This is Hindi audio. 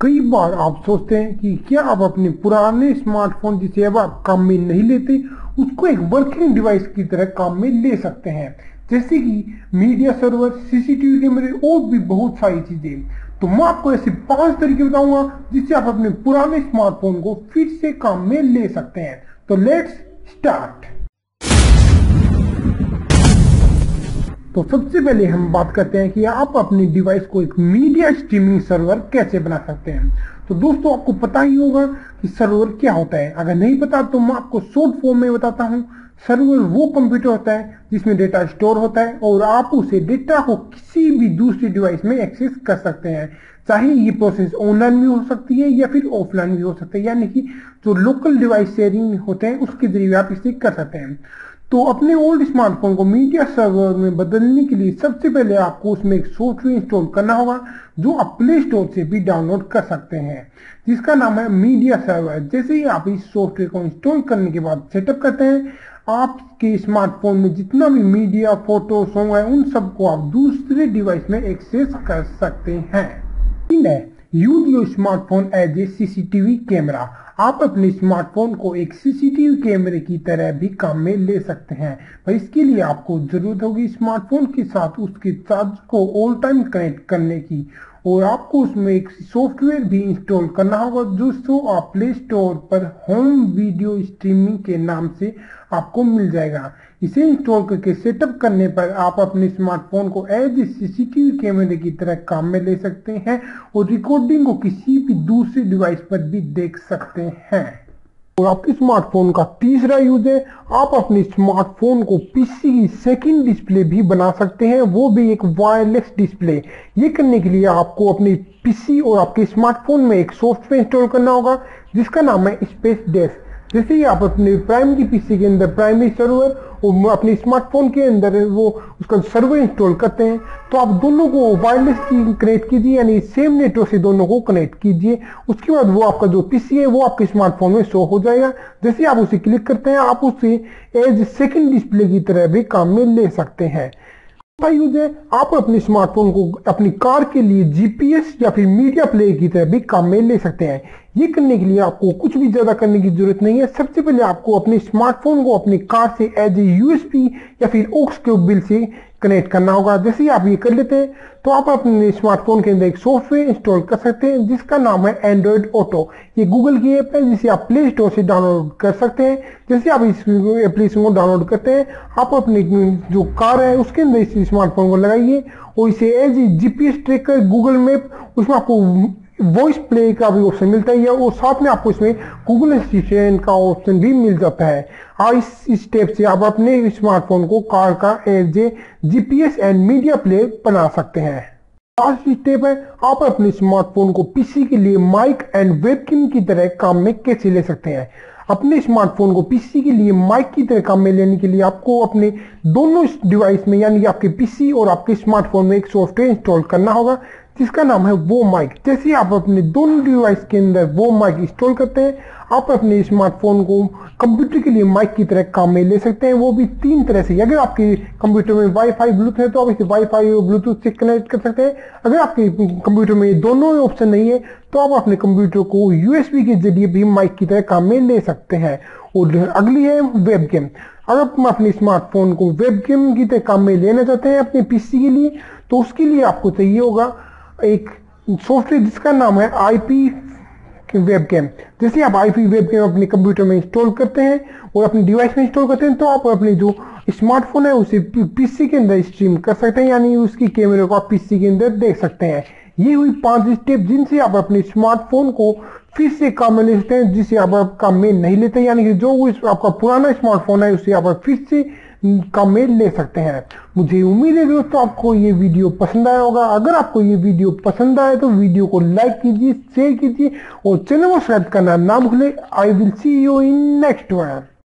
कई बार आप सोचते हैं कि क्या आप अपने पुराने स्मार्टफोन जिसे अब आप काम में नहीं लेते उसको एक वर्किंग डिवाइस की तरह काम में ले सकते हैं, जैसे कि मीडिया सर्वर, सीसीटीवी कैमरे और भी बहुत सारी चीजें। तो मैं आपको ऐसे 5 तरीके बताऊंगा जिससे आप अपने पुराने स्मार्टफोन को फिर से काम में ले सकते हैं। तो लेट्स स्टार्ट। तो सबसे पहले हम बात करते हैं कि आप अपनी डिवाइस को एक मीडिया स्ट्रीमिंग सर्वर कैसे बना सकते हैं। तो दोस्तों आपको पता ही होगा कि सर्वर क्या होता है। अगर नहीं पता तो मैं आपको शॉर्ट फॉर्म में बताता हूँ। सर्वर वो कंप्यूटर होता है जिसमें डेटा स्टोर होता है और आप उसे डेटा को किसी भी दूसरी डिवाइस में एक्सेस कर सकते हैं। चाहे ये प्रोसेस ऑनलाइन भी हो सकती है या फिर ऑफलाइन भी हो सकता है, यानी कि जो लोकल डिवाइस शेयरिंग होते हैं उसके जरिए आप इसे कर सकते हैं। तो अपने ओल्ड स्मार्टफोन को मीडिया सर्वर में बदलने के लिए सबसे पहले आपको उसमें एक सॉफ्टवेयर इंस्टॉल करना होगा जो आप प्ले स्टोर से भी डाउनलोड कर सकते हैं, जिसका नाम है मीडिया सर्वर। जैसे ही आप इस सॉफ्टवेयर को इंस्टॉल करने के बाद सेटअप करते हैं, आपके स्मार्टफोन में जितना भी मीडिया, फोटो, सॉन्ग है उन सबको आप दूसरे डिवाइस में एक्सेस कर सकते हैं। Use your smartphone as a CCTV camera. आप अपने स्मार्टफोन को एक सीसीटीवी कैमरे की तरह भी काम में ले सकते हैं, पर इसके लिए आपको जरूरत होगी स्मार्टफोन के साथ उसके चार्ज को ऑल टाइम कनेक्ट करने की, और आपको उसमें एक सॉफ्टवेयर भी इंस्टॉल करना होगा जो आप प्ले स्टोर पर होम वीडियो स्ट्रीमिंग के नाम से आपको मिल जाएगा। इसे इंस्टॉल करके सेटअप करने पर आप अपने स्मार्टफोन को एज ए सीसीटीवी कैमरे की तरह काम में ले सकते हैं और रिकॉर्डिंग को किसी भी दूसरे डिवाइस पर भी देख सकते हैं। और आपके स्मार्टफोन का तीसरा यूज है, आप अपने स्मार्टफोन को पीसी की सेकंड डिस्प्ले भी बना सकते हैं, वो भी एक वायरलेस डिस्प्ले। ये करने के लिए आपको अपने पीसी और आपके स्मार्टफोन में एक सॉफ्टवेयर इंस्टॉल करना होगा जिसका नाम है स्पेस डेस्क। जैसे ही आप अपने प्राइमरी पीसी के अंदर प्राइमरी सर्वर और अपने स्मार्टफोन के अंदर वो उसका सर्वर इंस्टॉल करते हैं, तो आप दोनों को वायरलेस कनेक्ट कीजिए, यानी सेम नेटवर्क से दोनों को कनेक्ट कीजिए। उसके बाद वो आपका जो पीसी है वो आपके स्मार्टफोन में शो हो जाएगा। जैसे आप उसे क्लिक करते हैं, आप उसे एज सेकंड डिस्प्ले की तरह भी काम में ले सकते हैं। यूज है, आप अपने स्मार्टफोन को अपनी कार के लिए जीपीएस या फिर मीडिया प्लेयर की तरह भी काम में ले सकते हैं। ये करने के लिए आपको कुछ भी ज्यादा करने की जरूरत नहीं है। सबसे पहले आपको अपने स्मार्टफोन को अपनी कार से एज ए यूएसबी या फिर ऑक्स केबल से कनेक्ट करना होगा। जैसे ही आप ये कर लेते हैं तो आप अपने स्मार्टफोन के अंदर एक सॉफ्टवेयर इंस्टॉल कर सकते हैं जिसका नाम है एंड्रॉइड ऑटो। ये गूगल की ऐप है जिसे आप प्ले स्टोर से डाउनलोड कर सकते हैं। जैसे आप इस एप्लीकेशन को डाउनलोड करते हैं, आप अपनी जो कार है उसके अंदर इस स्मार्टफोन को लगाइए और इसे as a GPS tracker, Google map, उसमें आपको वॉइस प्ले का भी ऑप्शन मिलता है और साथ में आपको इसमें गूगल असिस्टेंट का ऑप्शन भी मिल जाता है। इस स्टेप से आप अपने स्मार्टफोन को कार का as a GPS and media play बना सकते हैं। लास्ट स्टेप है, आप अपने स्मार्टफोन को पीसी के लिए माइक एंड वेबकैम की तरह काम में कैसे ले सकते हैं। अपने स्मार्टफोन को पीसी के लिए माइक की तरह काम में लेने के लिए आपको अपने दोनों डिवाइस में, यानी आपके पीसी और आपके स्मार्टफोन में एक सॉफ्टवेयर इंस्टॉल करना होगा जिसका नाम है वो माइक। जैसे आप अपने दोनों डिवाइस के अंदर वो माइक इंस्टॉल करते हैं, आप अपने स्मार्टफोन को कंप्यूटर के लिए माइक की तरह काम में ले सकते हैं, वो भी 3 तरह से। अगर आपके कंप्यूटर में वाईफाई ब्लूटूथ है तो आप इसे वाईफाई और ब्लूटूथ से कनेक्ट कर सकते हैं। अगर आपके कंप्यूटर में दोनों ऑप्शन नहीं है तो आप अपने कंप्यूटर को यूएसबी के जरिए भी माइक की तरह काम में ले सकते हैं। और अगली है वेबकैम। अगर आप अपने स्मार्टफोन को वेबकैम की तरह काम में लेना चाहते हैं अपने पीसी के लिए, तो उसके लिए आपको चाहिए होगा एक सॉफ्टवेयर जिसका नाम है आईपी वेबकैम। जैसे आप आईपी वेबकैम अपने कंप्यूटर में इंस्टॉल करते हैं और अपने डिवाइस में इंस्टॉल करते हैं, तो आप अपने जो स्मार्टफोन है उसे पीसी के अंदर स्ट्रीम कर सकते हैं, यानी उसकी कैमरे को आप पीसी के अंदर देख सकते हैं। ये हुई 5 स्टेप जिनसे आप अपने स्मार्टफोन को फिर से काम में ले सकते हैं, जिसे आप काम में नहीं लेते, यानी कि जो आपका पुराना स्मार्टफोन है उसे आप फिर से काम में ले सकते हैं। मुझे उम्मीद है दोस्तों आपको ये वीडियो पसंद आया होगा। अगर आपको ये वीडियो पसंद आए तो वीडियो को लाइक कीजिए, शेयर कीजिए और चैनल को सब्सक्राइब करना ना भूलें। I will see you in next one.